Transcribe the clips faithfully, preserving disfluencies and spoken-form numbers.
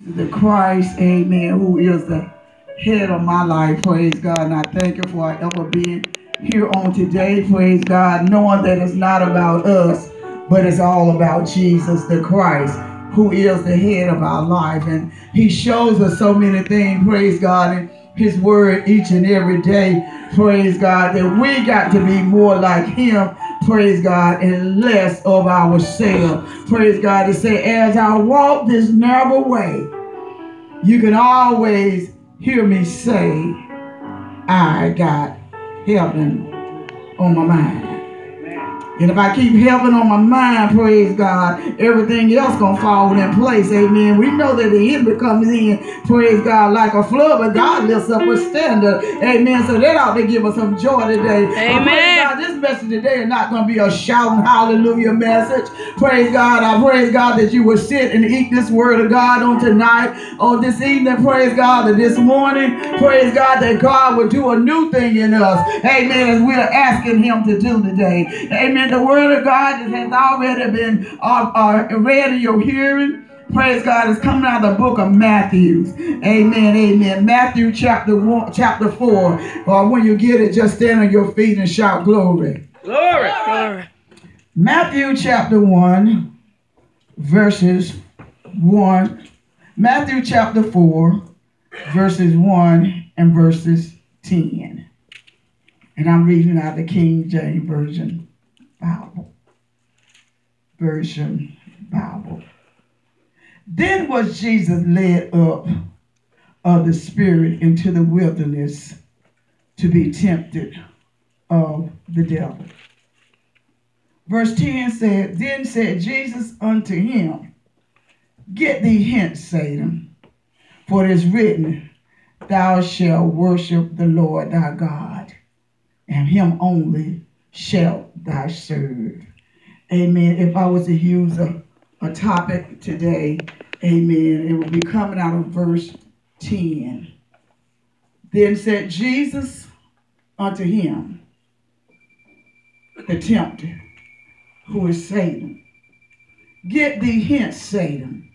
The Christ, amen, who is the head of my life, praise God. And I thank you for ever being here on today, praise God, knowing that it's not about us, but it's all about Jesus, the Christ, who is the head of our life. And he shows us so many things, praise God, in his word each and every day, praise God, that we got to be more like him, praise God, and less of ourselves. Praise God. To say, as I walk this narrow way, you can always hear me say, I got heaven on my mind. And if I keep heaven on my mind, praise God, everything else gonna fall in place. Amen. We know that the enemy comes in, praise God, like a flood, but God lifts up a standard. Amen. So that ought to give us some joy today. Amen. Praise God, this message today is not gonna be a shouting hallelujah message. Praise God. I praise God that you will sit and eat this word of God on tonight, on this evening, praise God, that this morning, praise God, that God will do a new thing in us. Amen. As we are asking him to do today. Amen. The word of God has already been uh, uh, read in your hearing. Praise God. It's coming out of the book of Matthew. Amen. Amen. Matthew chapter one, chapter four. Or uh, when you get it, just stand on your feet and shout glory. Glory. Glory. Matthew chapter one, verses one. Matthew chapter four, verses one and verses ten. And I'm reading out the King James Version. Bible. Version Bible. Then was Jesus led up of the Spirit into the wilderness to be tempted of the devil. Verse ten said, Then said Jesus unto him, Get thee hence, Satan, for it is written, Thou shalt worship the Lord thy God, and him only shalt thou serve. Amen. If I was to use a, a topic today, amen, it would be coming out of verse ten. Then said Jesus unto him, the tempter, who is Satan, Get thee hence, Satan,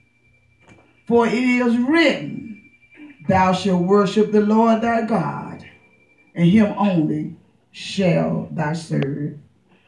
for it is written, Thou shalt worship the Lord thy God, and him only shall thou serve.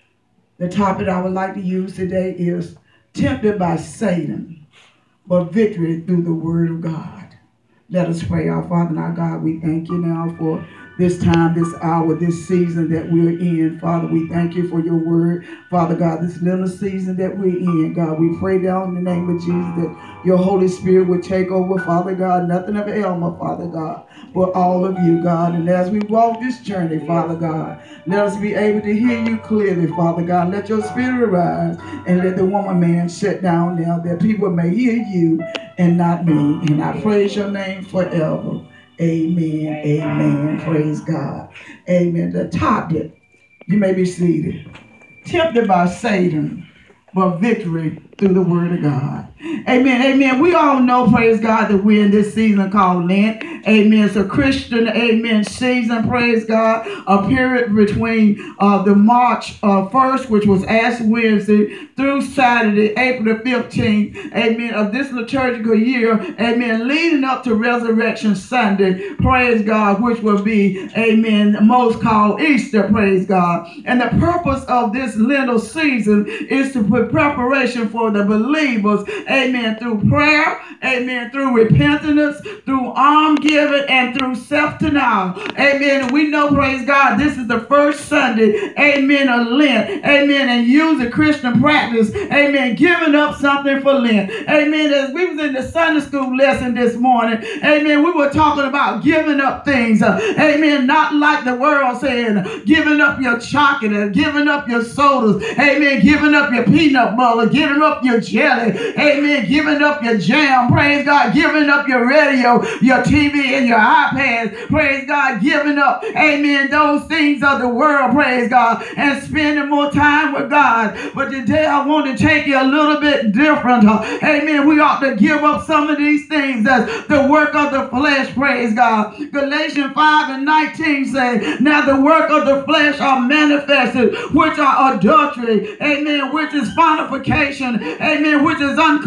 The topic I would like to use today is tempted by Satan, but victory through the word of God. Let us pray. Our Father and our God, we thank you now for this time, this hour, this season that we're in. Father, we thank you for your word. Father God, this little season that we're in, God, we pray down in the name of Jesus that your Holy Spirit would take over, Father God, nothing of Elma, Father God, but all of you, God. And as we walk this journey, Father God, let us be able to hear you clearly, Father God. Let your spirit arise and let the woman man sit down now that people may hear you and not me. And I praise your name forever. Amen. Amen. Praise God. Amen. The topic, you may be seated. Tempted by Satan, but victory through the word of God. Amen. Amen. We all know, praise God, that we're in this season called Lent. Amen. It's a Christian, amen, season, praise God. A period between uh, the March uh, first, which was Ash Wednesday, through Saturday, April the fifteenth, amen, of this liturgical year, amen, leading up to Resurrection Sunday, praise God, which will be, amen, most called Easter, praise God. And the purpose of this Lenten season is to put preparation for the believers, amen, through prayer, amen, through repentance, through alms giving, and through self-denial. Amen. And we know, praise God, this is the first Sunday, amen, of Lent. Amen. And use a Christian practice, amen, giving up something for Lent. Amen. As we was in the Sunday school lesson this morning, amen, we were talking about giving up things. Uh, amen. Not like the world saying, giving up your chocolate, and giving up your sodas. Amen. Giving up your peanut butter, giving up your jelly. Amen. Giving up your jam. Praise God. Giving up your radio, your T V, and your iPad. Praise God. Giving up, amen, those things of the world. Praise God. And spending more time with God. But today I want to take you a little bit different. Amen. We ought to give up some of these things. That's the work of the flesh. Praise God. Galatians five and nineteen say, now the work of the flesh are manifested, which are adultery. Amen. Which is fornication. Amen. Which is unclean.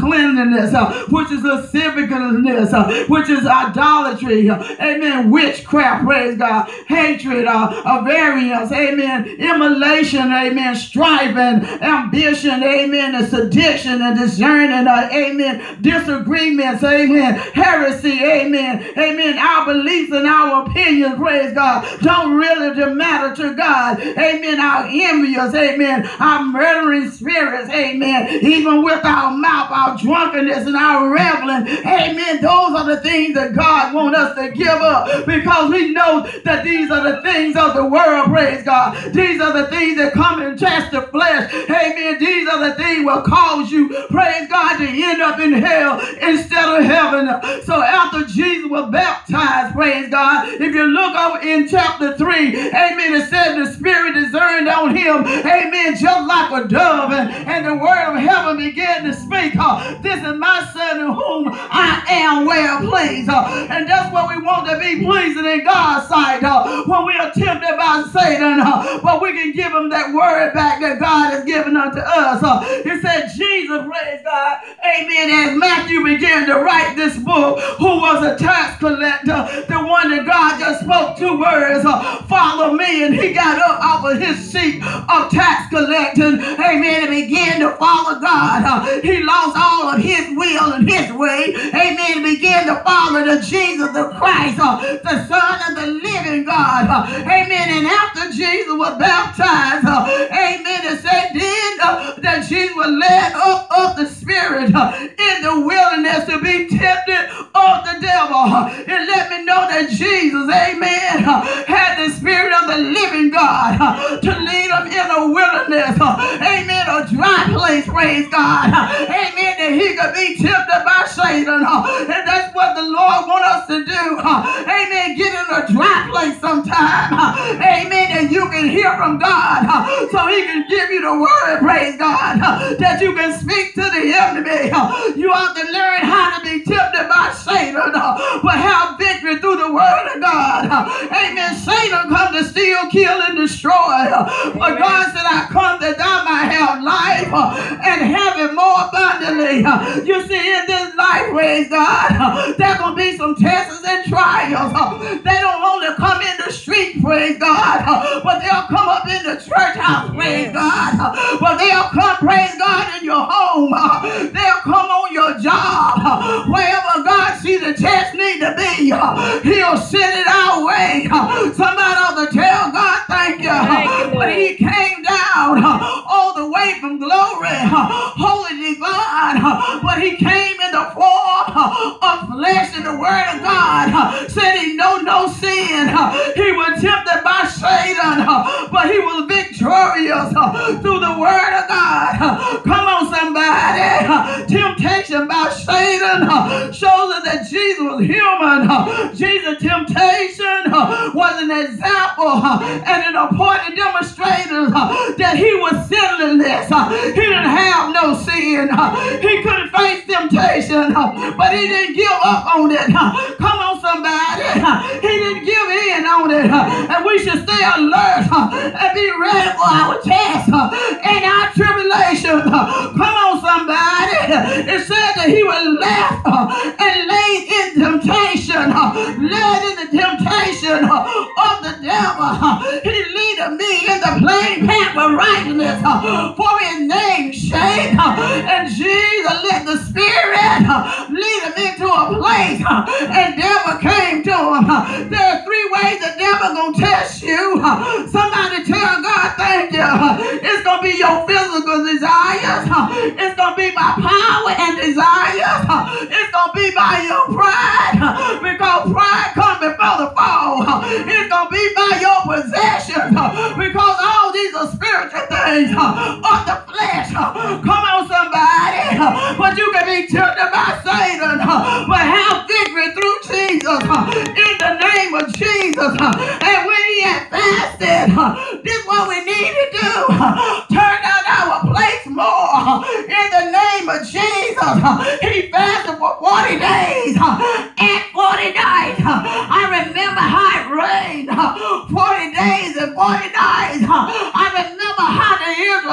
uncleanliness, uh, which is lasciviousness, uh, which is idolatry, uh, amen, witchcraft, praise God, hatred, uh, uh, variance, amen, immolation, amen, striving, ambition, amen, and sedition and discerning, uh, amen, disagreements, amen, heresy, amen, amen, our beliefs and our opinions, praise God, don't really matter to God, amen, our envious, amen, our murdering spirits, amen, even with our mouth, our drunkenness and our reveling, amen, those are the things that God wants us to give up, because we know that these are the things of the world, praise God, these are the things that come and test the flesh, amen, these are the things will cause you, praise God, to end up in hell instead of heaven. So after Jesus was baptized, praise God, if you look over in chapter three, amen, it says the Spirit discerned on him, amen, just like a dove, and, and the word of heaven began to speak, uh, this is my son in whom I am well pleased, uh, and that's what we want to be pleasing in God's sight, uh, when we are tempted by Satan, uh, but we can give him that word back that God has given unto us. Uh, it said Jesus, praise God, amen, as Matthew began to write this book, who was a tax collector, the one that God just spoke two words, uh, follow me, and he got up off of his seat of tax collecting, amen, and began to follow God. Uh, he lost all of his will and his way, amen, and began to follow the Jesus the Christ, uh, the Son of the living God, uh, amen, and after Jesus was baptized, uh, amen, it said then uh, that Jesus was led up of the Spirit uh, in the wilderness to be tempted of the devil. Uh, it let me know that Jesus, amen, uh, had the Spirit of the living God uh, to lead him in a wilderness, uh, amen, a dry place, praise God, uh, amen, that he could be tempted by Satan, uh, and that's what the Lord wants us to do, uh, amen, get in a dry place sometime, uh, amen, and you can hear from God, uh, so he can give you the word, praise God, uh, that you can speak to the enemy. Uh, you have to learn how to be tempted by Satan, uh, but have victory through the word of God. Uh, amen. Satan come to steal, kill, and destroy. Uh, but God said, I come that thou might have life uh, and have it more abundantly. Uh, you see, in this life, praise God, uh, there's going to be some tests and trials. Uh, they don't only come in the street, praise God, uh, but they'll come up in the church house, praise God. Uh, but they'll come, praise God, in your home. Uh, they'll come on your job. Uh, wherever God sees the test need to be, uh, he'll send it our way. Uh, somebody ought to tell God, thank you. Uh, but he came down uh, all the way from glory, uh, holy divine, uh, but he came in the form uh, of flesh, and the word of God uh, said he know no sin. Uh, he was tempted by Satan, uh, but he was victorious uh, through the word of God. Uh, come on, somebody. Uh, temptation by Satan uh, shows us that Jesus was human. Uh, Jesus' temptation uh, was an example uh, and an important demonstrator uh, that he was sinless. Uh, he didn't have no sin. Uh, he couldn't face temptation, uh, but he didn't give up on it. Uh, come on, somebody. Uh, he didn't give in on it. Uh, and we should stay alert uh, and be ready for our test uh, and our tribulation. Uh, come on, somebody. It said that he was left uh, and laid in temptation, uh, led in the temptation uh, of the devil. Uh, he leaded me in the plain path of righteousness uh, for his name's sake. Uh, and Jesus let the Spirit uh, lead him into a place, uh, and devil came to him. Uh, there are three ways the devil gonna test you. Uh, somebody tell God, thank you. Uh, it's gonna be your physical desires. Uh, it's gonna be by power and desires. Uh, it's gonna be by your pride, uh, because pride comes before the fall. Uh, it's gonna be by your possessions, uh, because all these are spiritual things uh, of the flesh. Uh, come on, somebody. Uh, but you can be tempted by Satan, uh, but have victory through Jesus, uh, in the name of Jesus. Uh, and when he had fasted, uh, this is what we need to do. Uh, turn down our place more, uh, in the name of Jesus. Uh, he fasted for forty days uh, and forty nights. Uh, I remember how it rained uh, forty days and forty nights. Uh, I remember how the Israelites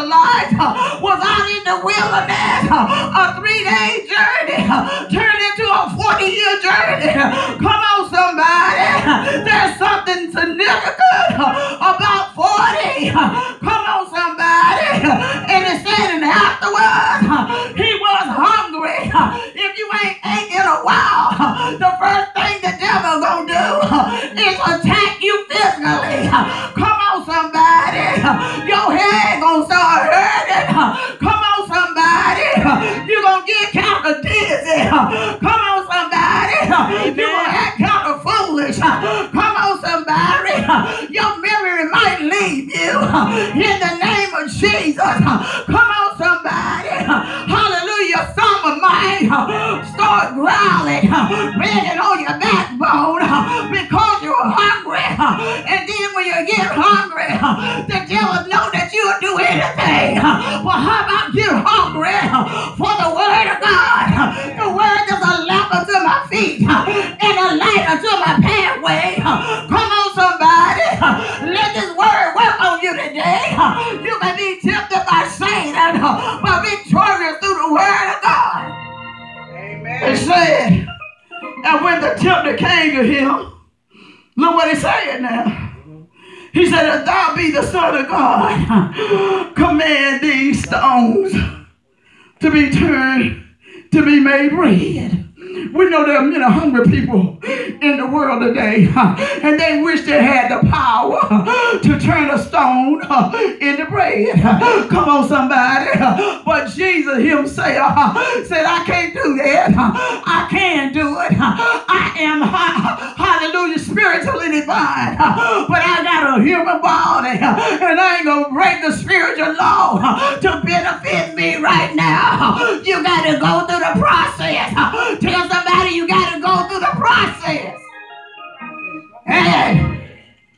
was out in the wilderness, a three-day journey turned into a forty-year journey. Come on, somebody. There's something significant about forty. Come on, somebody. And it said, and afterwards, he was hungry. If you ain't ate in a while, the first thing the devil gonna do is attack you physically. Come on, somebody. Your head gonna start hurting. Come on, somebody. You gonna get kind of dizzy. Come on, somebody. You gonna act kind of foolish. Come on, somebody. Your memory might leave you. In the name of Jesus. Come on, somebody. Hallelujah. Some of mine start growling, banging on your backbone because you're hungry. And then when you get hungry, the devil know that you'll do anything. Well, how about get hungry for the word of God? The word is a lamp unto my feet and a light unto my pathway. Come on, somebody. Let this word work on you today. You can be tempted by Satan, but victorious through the word of God. Amen. It said, and when the tempter came to him, look what he said now. He said, if thou be the Son of God, command these stones to be turned to be made bread. We know there are many hungry people in the world today, and they wish they had the power to turn a stone into bread. Come on, somebody. But Jesus himself said, I can't do that. I can do it. I am, hallelujah, spiritually divine, but I got a human body, and I ain't going to break the spiritual law to benefit me right now. You got to go through the process. Tell somebody you got to go through the process. And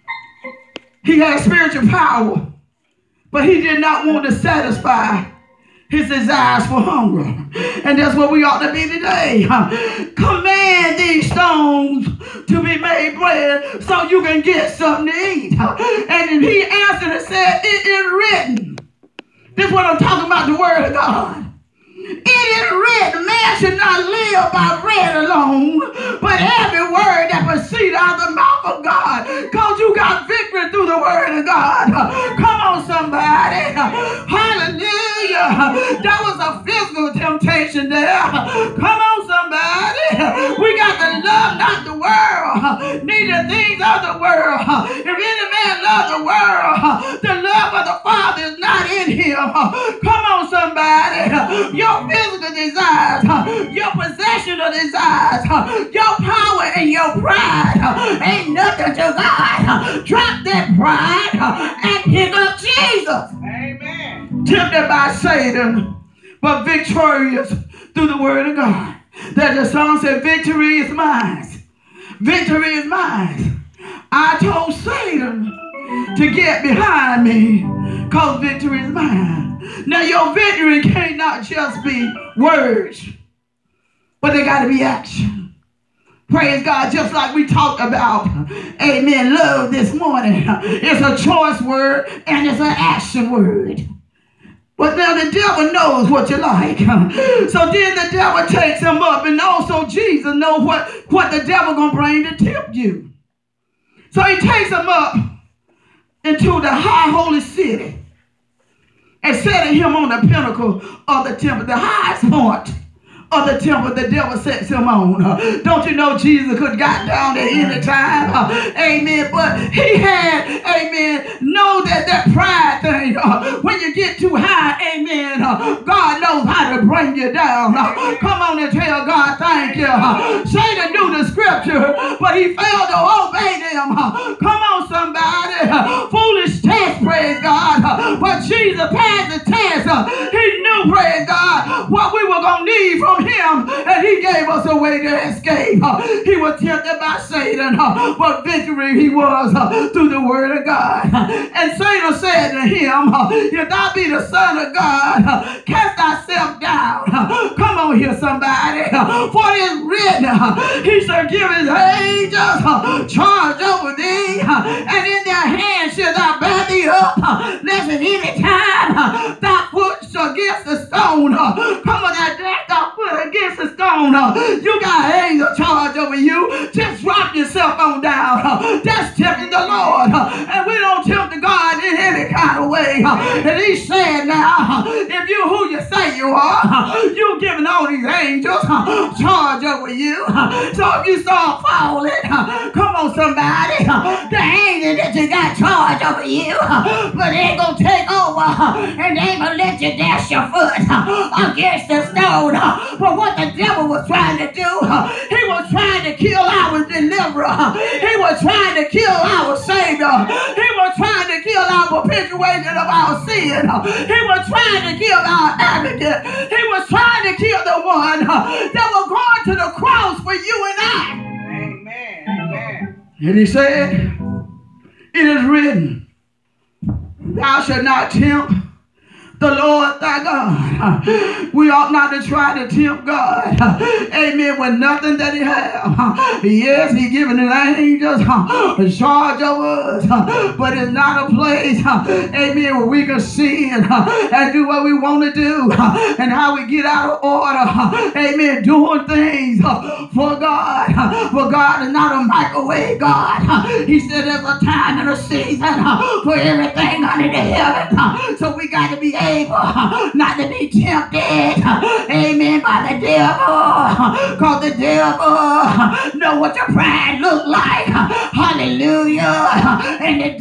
he had spiritual power, but he did not want to satisfy his desires for hunger. And that's what we ought to be today. Command these stones to be made bread so you can get something to eat. And he answered and said, it is written. This is what I'm talking about, the word of God. It is written, man should not live by bread alone, but every word that proceeds out of the mouth of God. Because you got victory through the word of God. Come on, somebody. Hallelujah. That was a physical temptation there. Come on, somebody. We got to love not the world, neither things of the world. If any man loves the world, the love of the Father is not in him. Come on, somebody. Your physical desires, your possessional desires, your power and your pride ain't nothing to God. Drop that pride and pick up Jesus. Amen. Tempted by Satan, but victorious through the word of God. That the song said, victory is mine. Victory is mine. I told Satan to get behind me because victory is mine. Now your victory cannot just be words, but they got to be action. Praise God, just like we talked about, amen, love this morning. It's a choice word and it's an action word. But now the devil knows what you like. So then the devil takes him up, and also Jesus knows what, what the devil going to bring to tempt you. So he takes him up into the high holy city and setting him on the pinnacle of the temple, the highest point of the temple the devil sets him on. Uh, don't you know Jesus could have got down there any time? Uh, amen. But he had, amen, know that that pride thing, uh, when you get too high, amen, uh, God knows how to bring you down. Uh, come on and tell God thank you. Uh, Satan knew the scripture, but he failed to obey them. Uh, come on, somebody. Uh, foolish test, praise God. Uh, but Jesus passed the test. Uh, he knew, praise God, what we were going to need from him, and he gave us a way to escape. Uh, he was tempted by Satan, uh, but victory he was uh, through the word of God. Uh, and Satan said to him, uh, if thou be the Son of God, uh, cast thyself down. Uh, come on here, somebody. Uh, for it is written, uh, he shall give his angels uh, charge over thee, uh, and in their hands shall thou bear thee up, uh, lest at any time uh, thy foot stone. Come on, that jacked off foot against the stone. You got angel charge over you. Just drop yourself on down. That's tempting the Lord. And we don't tempt the God in any kind of way. And he's saying now, if you who you say you are, you're giving all these angels charge over you. So if you start falling, come on somebody, the angel that you got charge over you, but they ain't gonna take over and they ain't gonna let you dash your foot against the stone. But what the devil was trying to do, he was trying to kill our deliverer. He was trying to kill our savior. He was trying to kill our perpetuation of our sin. He was trying to kill our advocate. He was trying to kill the one that was going to the cross for you and I. Amen. Amen. And he said, it is written, thou shalt not tempt the Lord thy God. We ought not to try to tempt God. Amen. With nothing that he has. Yes, he given his angels charge over us. But it's not a place, amen, where we can sin and do what we want to do. And how we get out of order. Amen. Doing things for God. For God is not a microwave God. He said there's a time and a season for everything under the heaven. So we got to be able not to be tempted, amen, by the devil, because the devil know what your pride look like. Hallelujah. And the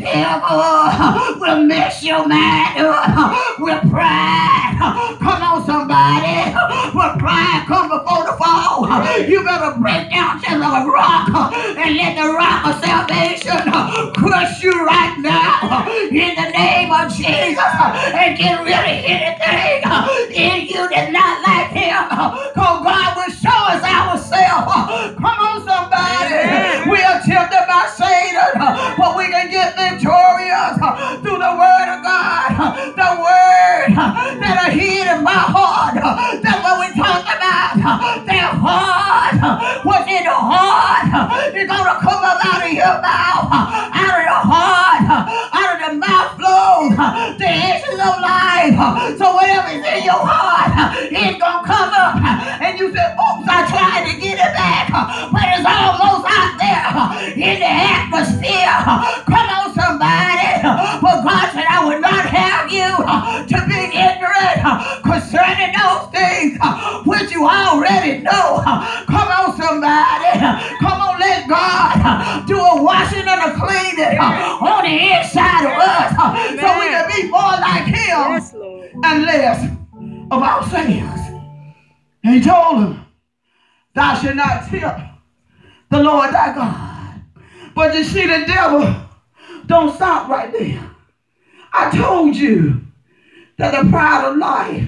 devil will mess your mind up with pride. Come on somebody, when pride comes before the fall, you better break down just like a rock and let the rock of salvation crush you right now in the name of Jesus, and get rid of anything in you that's not like him, because God will show us ourselves. Come on somebody, we are tempted by Satan, but we can get victorious through the word of God, the word that are hid in my heart. That's what we talk about. That heart, what's in the heart is going to come up out of your mouth. Out of the heart, out of the mouth flows the issues of life. So whatever's in your heart, it's going to come up. And you say, oops, I tried to get it back, but it's almost out there in the atmosphere. Come on somebody. But God said, I would not have you to be ignorant concerning those things which you already know. Come on somebody. Come on, let God do a washing and a cleaning on the inside of us, so we can be more like him. Yes, Lord. And less of ourselves. And he told him, thou shalt not tempt the Lord thy God. But you see, the devil don't stop right there. I told you that the pride of life,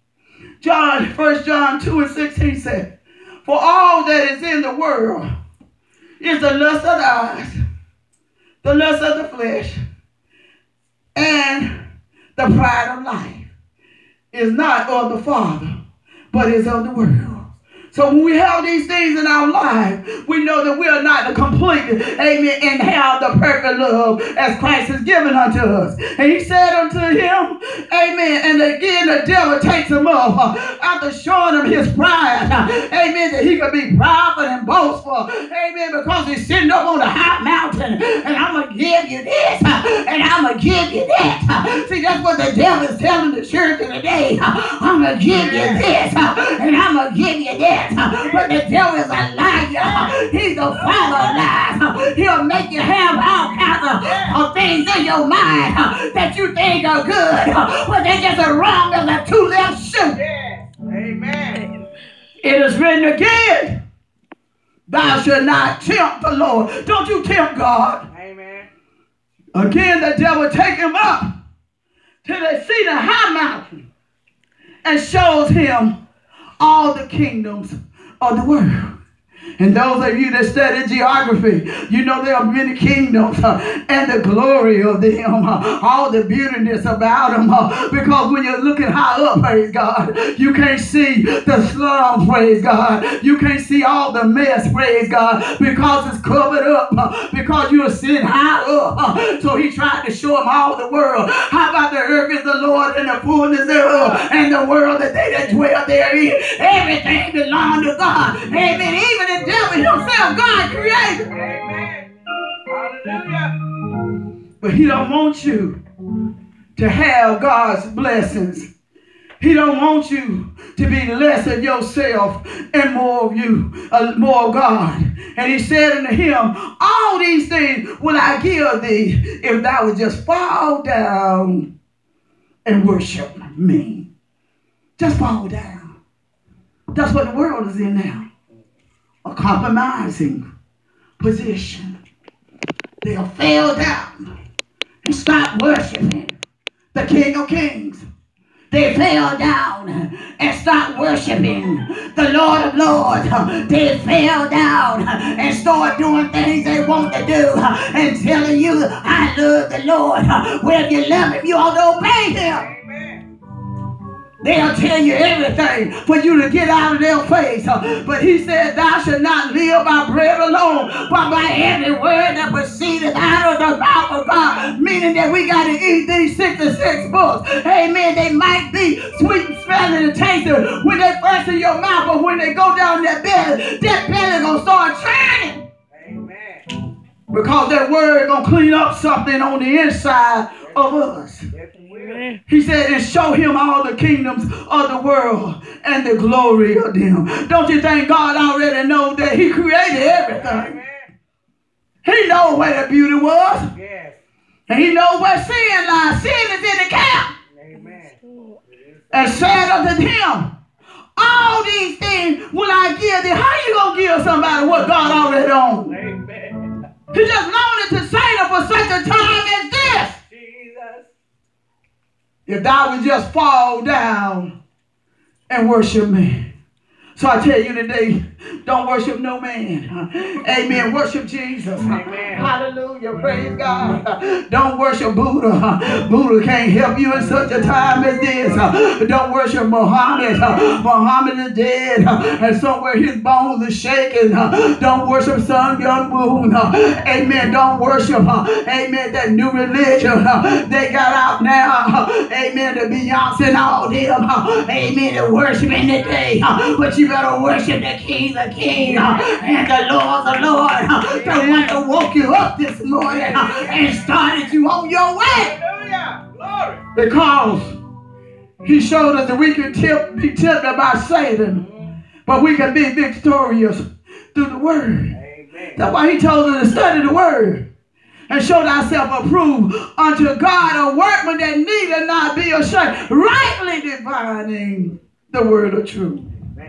John, First John two and sixteen said, for all that is in the world is the lust of the eyes, the lust of the flesh, and the pride of life. Is not of the Father, but is of the world. So when we have these things in our life, we know that we are not the complete, amen, and have the perfect love as Christ has given unto us. And he said unto him, amen, and again the devil takes him up after showing him his pride, amen, that he could be proud and boastful, amen, because he's sitting up on the high mountain, and I'm going to give you this, and I'm going to give you that. See, that's what the devil is telling the church today. I'm going to give you this, and I'm going to give you that. But the devil is a liar. He's the father of lies. He'll make you have all kinds of, of things in your mind that you think are good, but they're just as wrong as a two-left shoe. Yeah. Amen. It is written again, thou shalt not tempt the Lord. Don't you tempt God. Amen. Again, the devil take him up till they see the high mountain and shows him all the kingdoms of the world. And those of you that study geography, you know there are many kingdoms uh, and the glory of them, uh, all the beautiness about them. Uh, because when you're looking high up, praise God, you can't see the slums, praise God. You can't see all the mess, praise God, because it's covered up, uh, because you're sitting high up. Uh, so he tried to show them all the world. How about the earth is the Lord and the fullness thereof, and the world that they that dwell therein. Everything belongs to God. Amen. Even the devil himself, God created. Amen. Hallelujah. But he don't want you to have God's blessings. He don't want you to be less of yourself and more of you, uh, more of God. And he said unto him, all these things will I give thee if thou would just fall down and worship me. Just fall down. That's what the world is in now. A compromising position. They'll fail down and stop worshiping the King of Kings. They fell down and start worshiping the Lord of Lords. They fell down and start doing things they want to do and telling you, I love the Lord. Well, if you love him, you ought to obey him. They'll tell you everything for you to get out of their face. But he said, thou shalt not live by bread alone, but by every word that proceedeth out of the mouth of God. Meaning that we got to eat these sixty-six books. Amen. They might be sweet and smelling and tasty when they first in your mouth, but when they go down that belly, that belly going to start churning. Amen. Because that word going to clean up something on the inside of us. He said, and show him all the kingdoms of the world and the glory of them. Don't you think God already knows that he created everything? Amen. He knows where the beauty was. Yes. And he knows where sin lies. Sin is in the camp. Amen. And said unto him, all these things will I give thee. How you going to give somebody what God already owns? Amen. He just wanted to say them for such a time as this. If thou would just fall down and worship me. So I tell you today, don't worship no man. Amen. Worship Jesus. Amen. Hallelujah. Praise God. Don't worship Buddha. Buddha can't help you in such a time as this. Don't worship Muhammad. Muhammad is dead. And somewhere his bones are shaking. Don't worship Sun Myung Moon. Amen. Don't worship. Amen. That new religion they got out now. Amen. The Beyonce and all them. Amen. They're worshiping today. But you better worship the King of Kings and the Lord of Lords, the one that woke you up this morning and started you on your way. Because he showed us that we can tip, be tempted by Satan, but we can be victorious through the word. That's why he told us to study the word and show thyself approved unto God, a workman that needeth not be ashamed, rightly dividing the word of truth.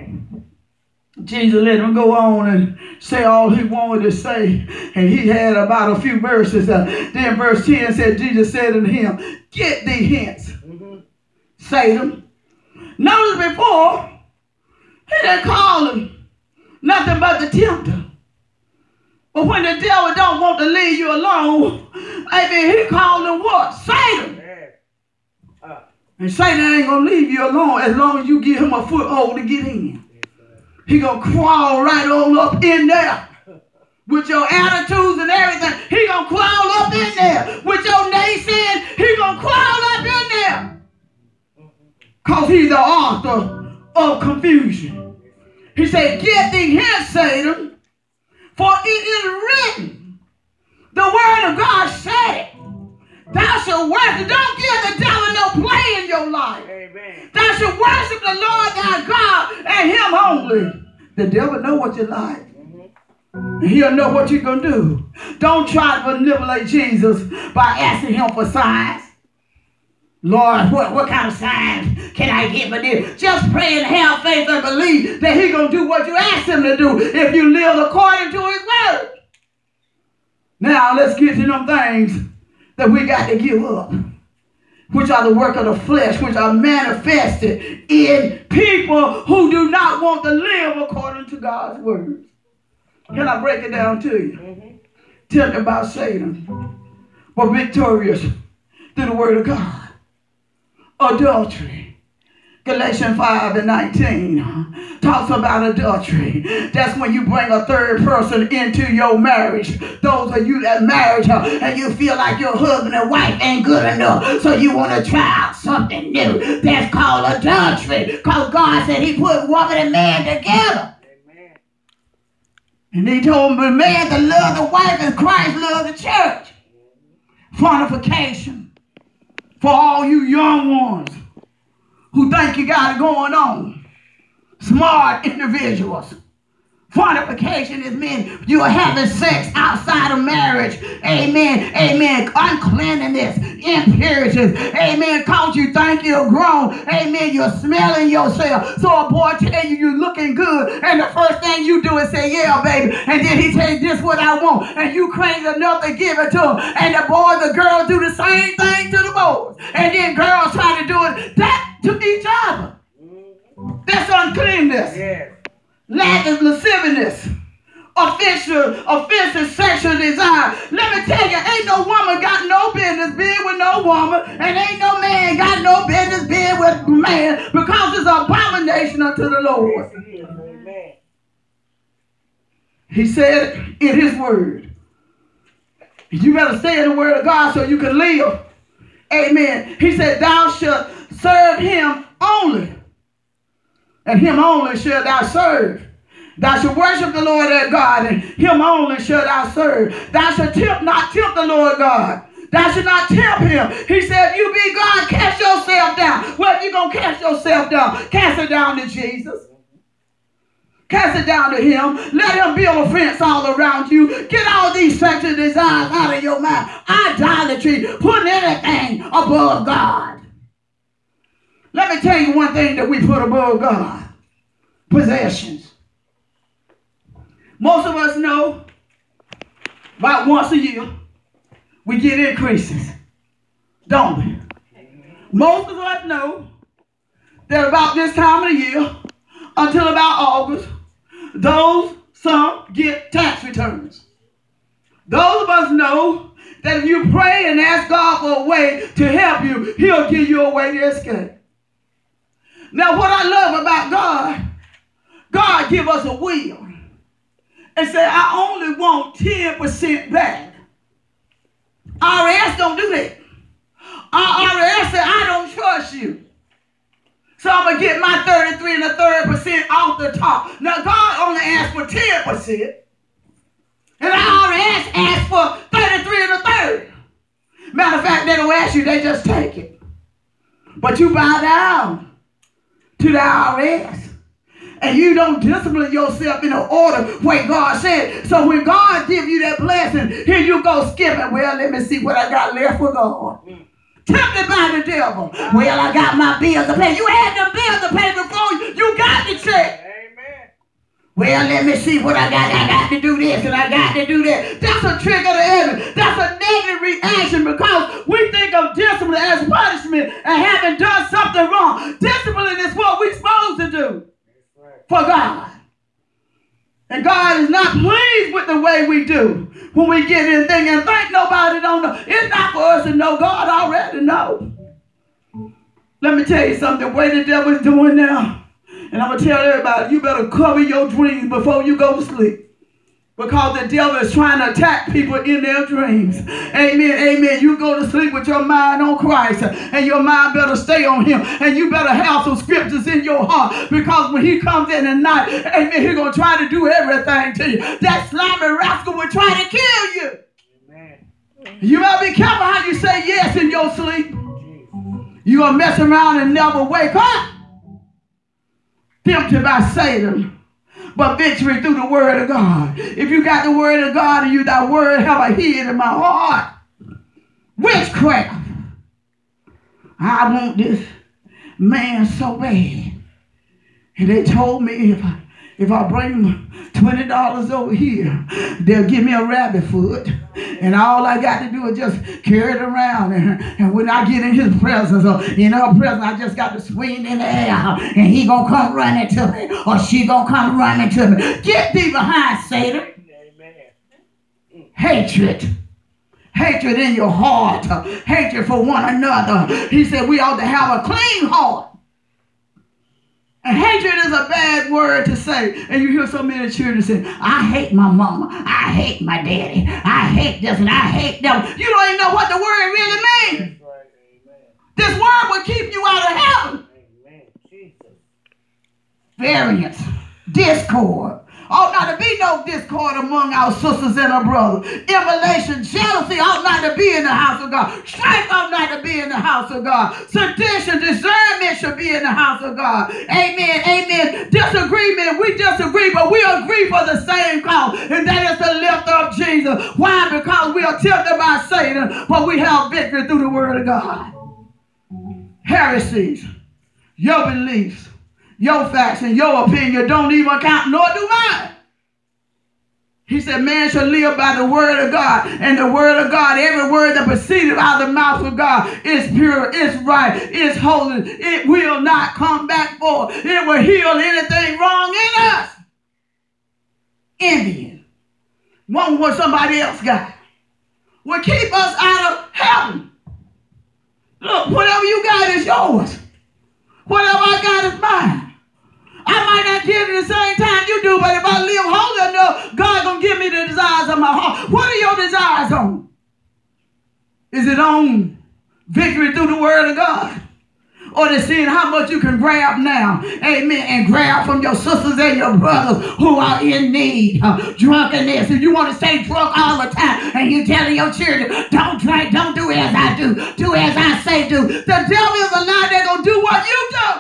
Jesus let him go on and say all he wanted to say. And he had about a few verses. Uh, then verse ten said, Jesus said unto him, get thee hence, mm-hmm. Satan. Notice before, he didn't call him nothing but the tempter. But when the devil don't want to leave you alone, I mean, he called him what? Satan. Yeah. Uh. And Satan ain't going to leave you alone as long as you give him a foothold to get in. He gonna crawl right on up in there with your attitudes and everything. He gonna crawl up in there with your naysaying. He gonna crawl up in there because he's the author of confusion. He said, get thee hence, Satan, for it is written. The word of God said, thou shalt worship. Don't give the devil no play in your life. Amen. Thou shalt worship the Lord thy God and him only. The devil know what you like. Mm-hmm. He'll know what you're going to do. Don't try to manipulate Jesus by asking him for signs. Lord, what, what kind of signs can I get for this? Just pray and have faith and believe that he's going to do what you ask him to do if you live according to his word. Now let's get to them things that we got to give up, which are the work of the flesh, which are manifested in people who do not want to live according to God's word. Can I break it down to you? Mm-hmm. Tell me about Satan. But victorious through the word of God. Adultery. Galatians five and nineteen talks about adultery. That's when you bring a third person into your marriage. Those of you that married her and you feel like your husband and wife ain't good enough, so you want to try out something new. That's called adultery. Because God said he put woman and man together. Amen. And he told the man to love the wife and Christ loved the church. Fornication. For all you young ones who think you got it going on. Smart individuals. Fornication is mean you are having sex outside of marriage. Amen. Amen. Uncleanliness. Impurities. Amen. Cause you think you're grown. Amen. You're smelling yourself. So a boy tell you you're looking good. And the first thing you do is say, yeah, baby. And then he tell you this is what I want. And you crazy enough to give it to him. And the boys, the girls do the same thing to the boys. And then girls try to do it that to each other. That's uncleanness. Yes. Lack of lasciviousness, offensive, offensive sexual desire. Let me tell you, ain't no woman got no business being with no woman, and ain't no man got no business being with man, because it's an abomination unto the Lord. Amen. He said in his word. You better stay in the word of God so you can live. Amen. He said, thou shalt serve him only. And him only shall thou serve. Thou shalt worship the Lord thy God, and him only shall thou serve. Thou shalt tempt, not tempt the Lord God. Thou shalt not tempt him. He said, if you be God, cast yourself down. Well, if you're going to cast yourself down, cast it down to Jesus. Cast it down to him. Let him build a fence all around you. Get all these sexual desires out of your mind. Idolatry. Put anything above God. Let me tell you one thing that we put above God. Possessions. Most of us know about once a year we get increases. Don't we? Most of us know that about this time of the year until about August, those some get tax returns. Those of us know that if you pray and ask God for a way to help you, he'll give you a way to escape. Now, what I love about God, God give us a will and say, I only want ten percent back. I R S don't do that. I R S said, I don't trust you. So I'm going to get my thirty-three and a third percent off the top. Now, God only asked for ten percent. And the I R S asked for thirty-three and a third. Matter of fact, they don't ask you, they just take it. But you bow down to the I R S. And you don't discipline yourself in the order where God said. So when God gives you that blessing, here you go skipping. Well, let me see what I got left for God. Tempted by the devil. Well, I got my bills to pay. You had the bills to pay before you. You got the check. Amen. Well, let me see what I got. I got to do this and I got to do that. That's a trick of the enemy. That's a negative reaction because we think of discipline as punishment and having done something wrong. Discipline is what we're supposed to do for God. And God is not pleased with the way we do when we get in things and think nobody don't know. It's not for us to know. God already knows. Let me tell you something. The way the devil is doing now, and I'm going to tell everybody, you better cover your dreams before you go to sleep. Because the devil is trying to attack people in their dreams. Amen, amen. You go to sleep with your mind on Christ. And your mind better stay on him. And you better have some scriptures in your heart. Because when he comes in at night, amen, he's going to try to do everything to you. That slimy rascal will try to kill you. Amen. You better be careful how you say yes in your sleep. You're going to mess around and never wake up. Tempted by Satan. But victory through the word of God. If you got the word of God and you that word have a hid in my heart. Witchcraft. I want this man so bad. And they told me if I, if I bring twenty dollars over here, they'll give me a rabbit foot. And all I got to do is just carry it around. And, and when I get in his presence or in her presence, I just got to swing in the air. And he going to come running to me. Or she going to come running to me. Get thee behind, Satan. hatred. Hatred in your heart. Hatred for one another. He said we ought to have a clean heart. And hatred is a bad word to say. And you hear so many children say, I hate my mama. I hate my daddy. I hate this and I hate them. You don't even know what the word really means. Right. This word will keep you out of heaven. Amen. Jesus. Variance. Discord. Ought not to be no discord among our sisters and our brothers. Immolation, jealousy ought not to be in the house of God. Strife ought not to be in the house of God. Sedition, discernment should be in the house of God. Amen, amen. Disagreement, we disagree, but we agree for the same cause, and that is to lift up Jesus. Why? Because we are tempted by Satan, but we have victory through the word of God. Heresies, your beliefs, your facts and your opinion don't even count, nor do mine. He said, man shall live by the word of God. And the word of God, every word that proceeded out of the mouth of God is pure, is right, is holy. It will not come back for. It will heal anything wrong in us. Envying. Wanting what somebody else got. Will keep us out of heaven. Look, whatever you got is yours. Whatever I got is mine. I might not get it the same time you do, but if I live holy enough, God's going to give me the desires of my heart. What are your desires on? Is it on victory through the word of God? Or to seeing how much you can grab now, amen, and grab from your sisters and your brothers who are in need. Uh, drunkenness. If you want to stay drunk all the time and you're telling your children, don't drink, don't do as I do, do as I say do. The devil is a lie. They're going to do what you do.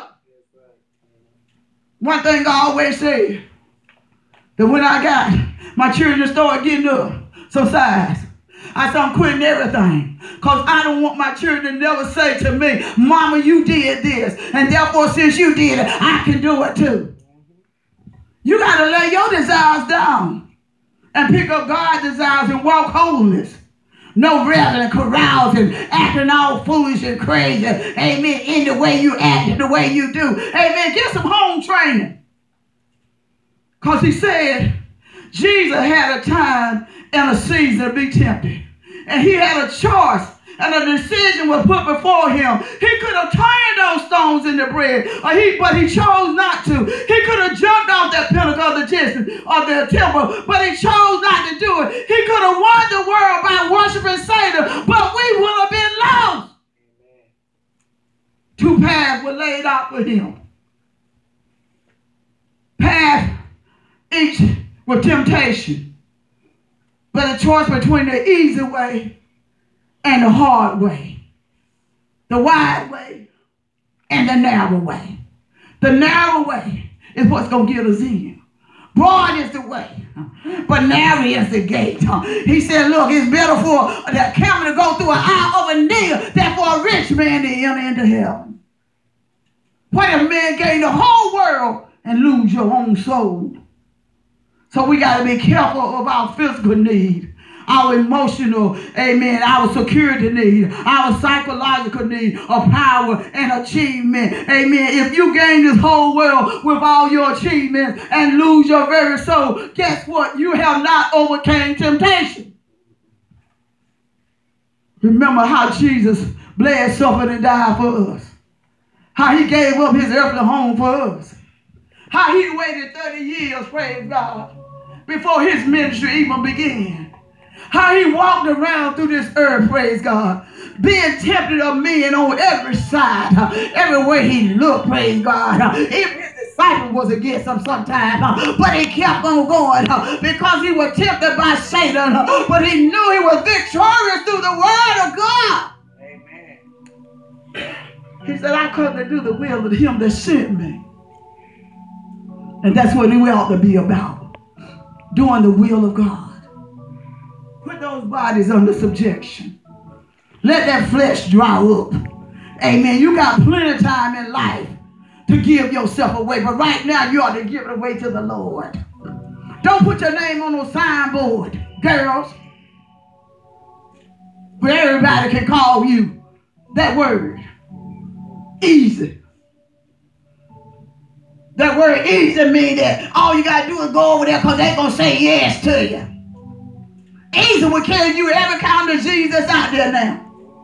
One thing I always say, that when I got my children started getting up some size, I said I'm quitting everything. Because I don't want my children to never say to me, Mama, you did this. And therefore, since you did it, I can do it too. You got to lay your desires down and pick up God's desires and walk holiness. No reveling, carousing, acting all foolish and crazy. Amen. In the way you act, in the way you do. Amen. Get some home training. Because he said Jesus had a time and a season to be tempted. And he had a choice. And a decision was put before him. He could have turned those stones into bread, or he, but he chose not to. He could have jumped off that pinnacle of the distance of the temple, but he chose not to do it. He could have won the world by worshiping Satan, but we would have been lost. Amen. Two paths were laid out for him. Path each with temptation, but a choice between the easy way and the hard way, the wide way and the narrow way. The narrow way is what's going to get us in. Broad is the way, but narrow is the gate. He said, look, it's better for that camel to go through an eye of a needle than for a rich man to enter into heaven. What if a man gain the whole world and lose your own soul? So we got to be careful of our physical need, our emotional, amen, our security need, our psychological need of power and achievement. Amen. If you gain this whole world with all your achievements and lose your very soul, guess what? You have not overcame temptation. Remember how Jesus bled, suffered, and died for us. How he gave up his earthly home for us. How he waited thirty years, praise God, before his ministry even began. How he walked around through this earth, praise God, being tempted of men on every side, uh, everywhere he looked, praise God. Uh, even his disciple was against him sometimes, uh, but he kept on going uh, because he was tempted by Satan, uh, but he knew he was victorious through the word of God. Amen. He said, I come to do the will of him that sent me. And that's what we ought to be about, doing the will of God. Put those bodies under subjection. Let that flesh dry up. Amen. You got plenty of time in life to give yourself away, but right now you ought to give it away to the Lord. Don't put your name on no signboard, girls, but everybody can call you that word. Easy. That word easy means that all you got to do is go over there because they're going to say yes to you. Easy will carry you every kind of disease that's out there now.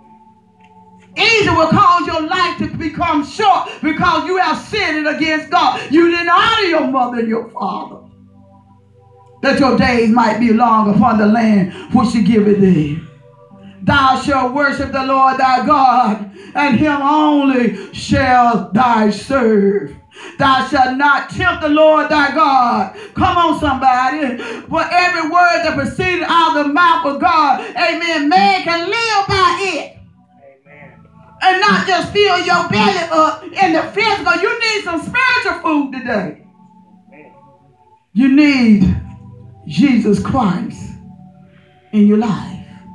Easy will cause your life to become short because you have sinned against God. You didn't honor your mother and your father, that your days might be long upon the land which He giveth thee. Thou shalt worship the Lord thy God, and Him only shall thou serve. Thou shalt not tempt the Lord thy God. Come on, somebody. For every word that proceeded out of the mouth of God, amen, man can live by it. Amen. And not just fill your belly up in the physical. You need some spiritual food today. Amen. You need Jesus Christ in your life.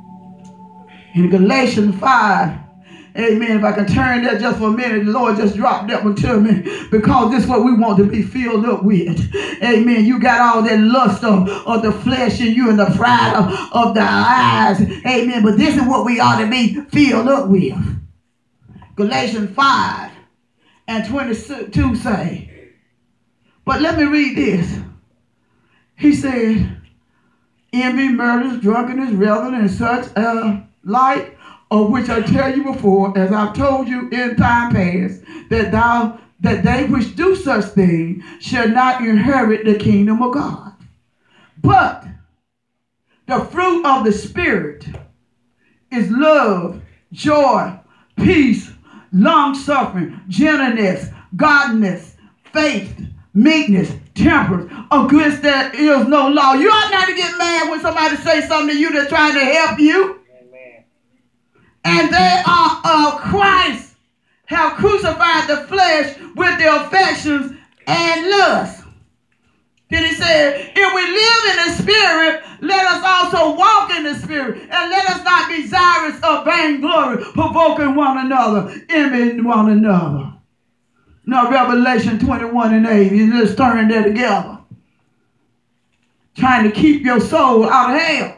In Galatians five, amen, if I can turn there just for a minute, the Lord just dropped that one to me, because this is what we want to be filled up with. Amen. You got all that lust of, of the flesh in you and the pride of, of the eyes. Amen. But this is what we ought to be filled up with. Galatians five and twenty-two say, but let me read this. He said, envy, murders, drunkenness, revelry, and such uh, like, of which I tell you before, as I've told you in time past, that thou that they which do such things shall not inherit the kingdom of God. But the fruit of the Spirit is love, joy, peace, long-suffering, gentleness, godliness, faith, meekness, temperance. Against that is no law. You ought not to get mad when somebody says something to you that's trying to help you. Amen. And they are of Christ, have crucified the flesh with their affections and lusts. Then he said, if we live in the Spirit, let us also walk in the Spirit, and let us not be desirous of vainglory, provoking one another, envying one another. Now, Revelation twenty-one and eight, you just turn that together. Trying to keep your soul out of hell.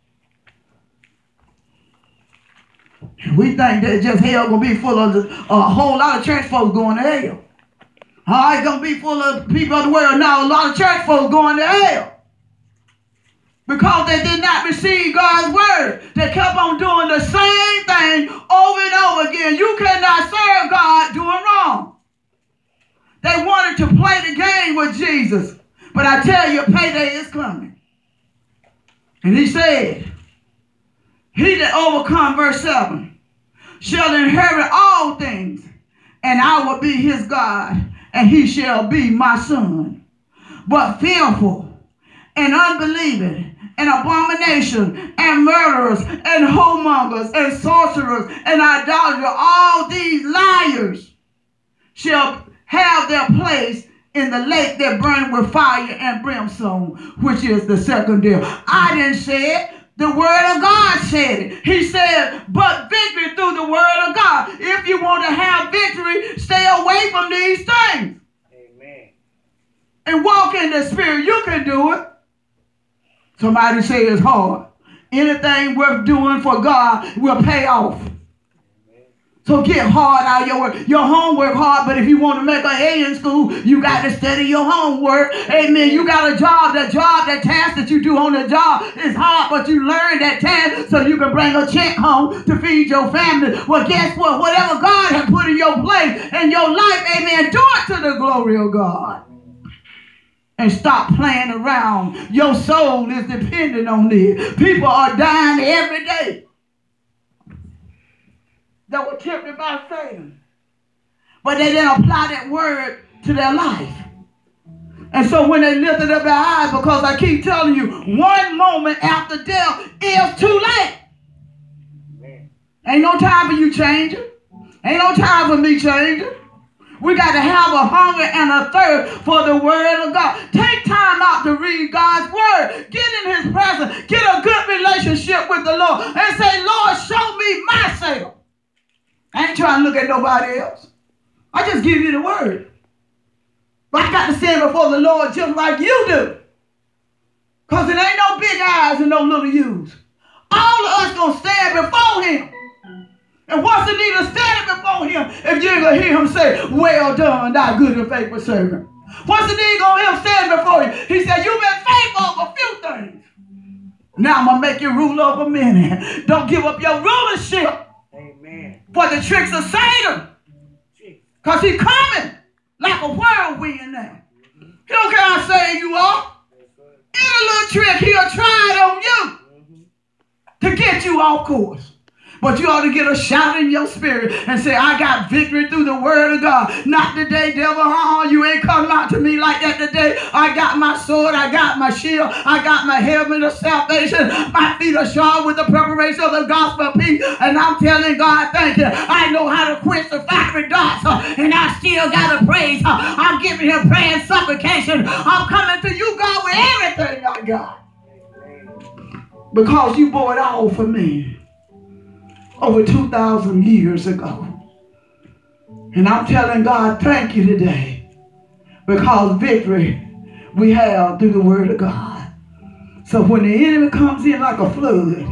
We think that just hell going to be full of a whole lot of church folks going to hell. Oh, it's going to be full of people of the world. No, a lot of church folks going to hell. Because they did not receive God's word. They kept on doing the same thing over and over again. You cannot serve God doing wrong. They wanted to play the game with Jesus. But I tell you, payday is coming. And he said, he that overcome, verse seven, shall inherit all things, and I will be his God, and he shall be my son. But fearful and unbelieving and abomination and murderers and whoremongers and sorcerers and idolaters, all these liars shall have their place in the lake that burns with fire and brimstone, which is the second death. I didn't say it. The word of God said it. He said, but victory through the word of God. If you want to have victory, stay away from these things. Amen. And walk in the Spirit. You can do it. Somebody say it's hard. Anything worth doing for God will pay off. So get hard out of your work. Your homework hard, but if you want to make an A in school, you got to study your homework. Amen. You got a job. That job, that task that you do on the job is hard, but you learn that task so you can bring a check home to feed your family. Well, guess what? Whatever God has put in your place and your life, amen, do it to the glory of God. And stop playing around. Your soul is dependent on this. People are dying every day that were tempted by Satan. But they didn't apply that word to their life. And so when they lifted up their eyes, because I keep telling you, one moment after death is too late. Amen. Ain't no time for you changing. Ain't no time for me changing. We got to have a hunger and a thirst for the word of God. Take time out to read God's word. Get in his presence. Get a good relationship with the Lord. And say, Lord, show me myself. I ain't trying to look at nobody else. I just give you the word. But I got to stand before the Lord just like you do. Because it ain't no big eyes and no little U's. All of us going to stand before him. And what's the need of standing before him if you ain't going to hear him say, well done, thy good and faithful servant? What's the need of him standing before you? He said, you've been faithful over a few things. Now I'm going to make you rule over many. Don't give up your rulership. Amen. For the tricks of Satan. Because he's coming like a whirlwind now. He don't care how saved you are. Any little trick he'll try it on you to get you off course. But you ought to get a shout in your spirit and say, I got victory through the word of God. Not today, devil. Oh, you ain't coming out to me like that today. I got my sword. I got my shield. I got my helmet of salvation. My feet are shod with the preparation of the gospel of peace. And I'm telling God, thank you. I know how to quench the fiery darts. Uh, and I still got to praise. Uh, I'm giving him prayer and supplication. I'm coming to you, God, with everything I got. Because you bore it all for me. Over two thousand years ago. And I'm telling God, thank you today. Because victory we have through the word of God. So when the enemy comes in like a flood,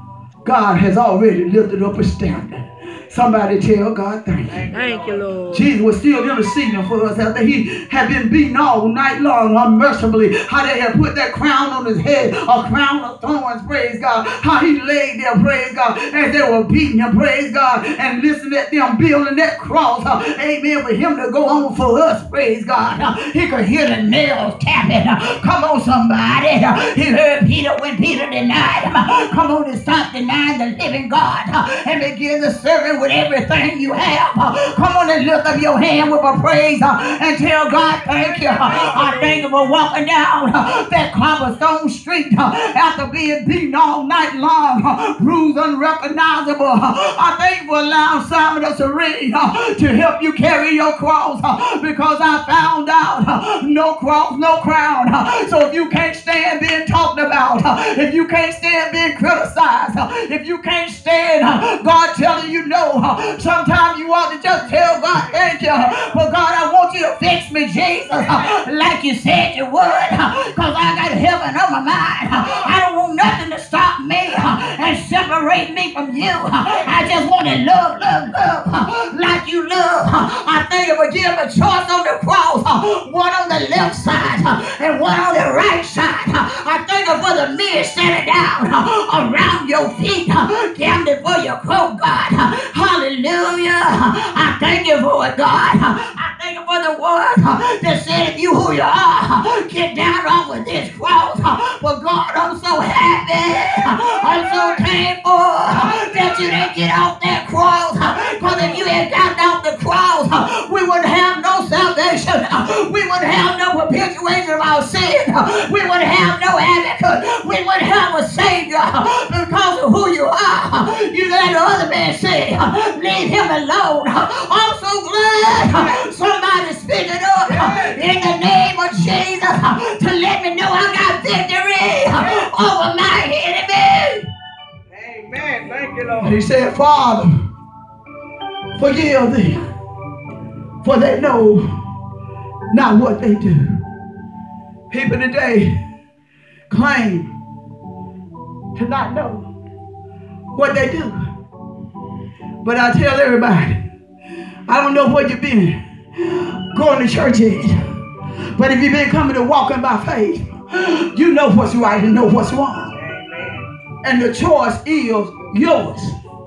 God has already lifted up a standard. Somebody tell God thank you. Thank you, Lord. Jesus was still interceding for us after he had been beaten all night long unmercifully. How they had put that crown on his head, a crown of thorns, praise God. How he laid there, praise God, as they were beating him, praise God, and listening at them building that cross. Uh, amen. For him to go on for us, praise God. Uh, he could hear the nails tapping. Uh, come on, somebody. Uh, he heard Peter when Peter denied him. Uh, come on and stop denying the living God uh, and begin to serve him with everything you have. Uh, come on and lift up your hand with a praise uh, and tell God thank you. Uh, I thank you for walking down uh, that cobblestone street uh, after being beaten all night long, uh, bruised unrecognizable. Uh, I thank you for allowing Simon of Cyrene uh, to help you carry your cross uh, because I found out uh, no cross, no crown. Uh, so if you can't stand being talked about, uh, if you can't stand being criticized, uh, if you can't stand uh, God telling you no, Uh, sometimes you ought to just tell God, thank you. But God, I want you to fix me, Jesus, uh, like you said you would. Because uh, I got heaven on my mind. Uh, I don't want nothing to stop me uh, and separate me from you. Uh, I just want to love, love, love uh, like you love. Uh, I thank you for giving a choice on the cross. Uh, one on the left side uh, and one on the right side. Uh, I thank you for the men standing down uh, around your feet. Uh, gambling for your coat, God. Uh, Hallelujah. I thank you for it, God. I thank you for the word that said if you who you are, get down off of this cross. But God, I'm so happy. I'm so thankful that you didn't get off that cross. Because if you had gotten off the cross, we wouldn't have no salvation. We wouldn't have no perpetuation of our sin. We wouldn't have no advocate. We wouldn't have a savior because of who you are. You let the other man say, leave him alone. I'm so glad somebody speaking up in the name of Jesus to let me know I got victory over my enemy. Amen. Thank you, Lord. He said, Father, forgive them, for they know not what they do. People today claim to not know what they do. But I tell everybody, I don't know where you've been going to church at. But if you've been coming to walking by faith, you know what's right and know what's wrong. Amen. And the choice is yours.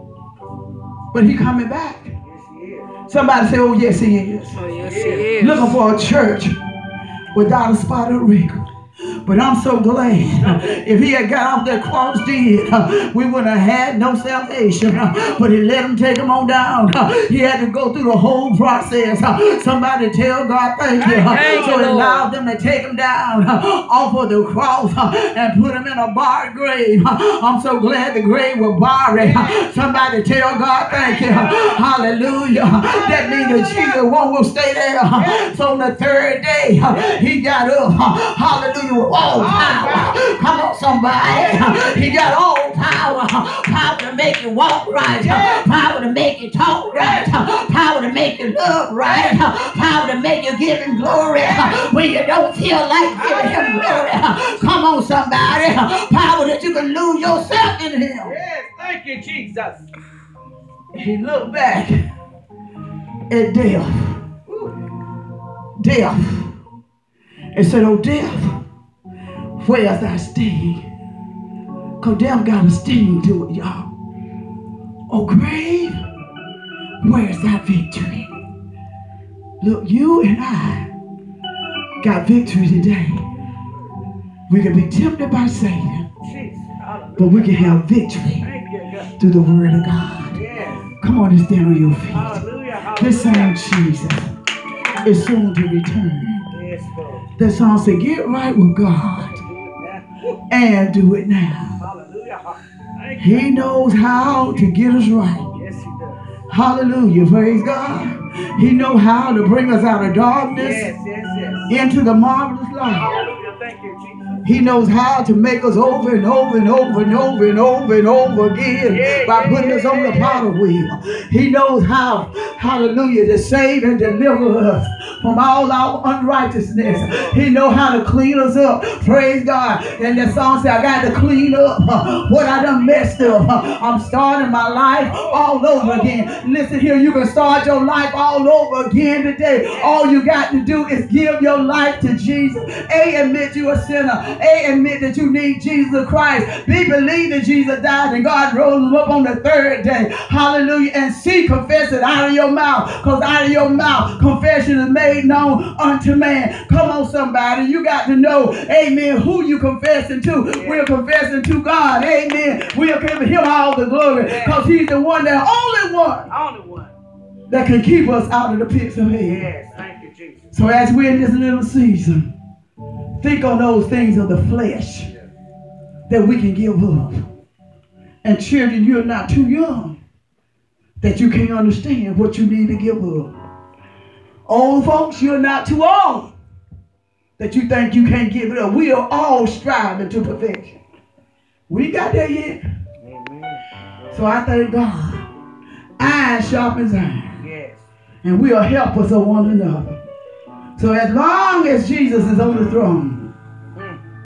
But he's coming back. Yes, he is. Somebody say, oh, yes, he is. Oh, yes, he is. Looking for a church without a spot or wrinkle. But I'm so glad if he had got off that cross dead, we wouldn't have had no salvation. But he let him take him on down. He had to go through the whole process. Somebody tell God thank you. So he allowed them to take him down off of the cross and put him in a barred grave. I'm so glad the grave was barred. Somebody tell God thank you. Hallelujah. That means that Jesus won't stay there. So on the third day, he got up. Hallelujah. All power. Come on, somebody. He got all power. Power to make you walk right. Power to make you talk right. Power to make you love right. Power to make you give him glory when you don't feel like giving him glory. Come on, somebody. Power that you can lose yourself in him. Yes, thank you, Jesus. He looked back at death. Death. And said, oh, death, where's thy sting? Because death got a sting to it, y'all. Oh, grave, where's that victory? Look, you and I got victory today. We can be tempted by Satan, but we can have victory through the word of God. Come on and stand on your feet. This same Jesus is soon to return. That song said, get right with God and do it now. He knows how to get us right. Hallelujah, praise God. He knows how to bring us out of darkness into the marvelous light. He knows how to make us over and over and over and over and over and over again yeah, by putting yeah, us on the potter wheel. He knows how, hallelujah, to save and deliver us from all our unrighteousness. He knows how to clean us up. Praise God. And the song said, I got to clean up what I done messed up. I'm starting my life all over again. Listen here, you can start your life all over again today. All you got to do is give your life to Jesus. A, admit you're a sinner. A, admit that you need Jesus Christ. B, believe that Jesus died and God rose him up on the third day. Hallelujah. And C, confess it out of your mouth. Because out of your mouth, confession is made known unto man. Come on, somebody. You got to know, amen, who you confessing to. Yeah. We're confessing to God. Amen. We're giving him all the glory. Because yeah. he's the one, the only one, only one that can keep us out of the pits of hell. Yes, thank you, Jesus. So as we're in this little season, think on those things of the flesh that we can give up. And children, you're not too young that you can't understand what you need to give up. Old folks, you're not too old that you think you can't give it up. We are all striving to perfection. We got there yet. Amen. So I thank God. Iron sharpens iron. Yes. And we are helpers of one another. So as long as Jesus is on the throne,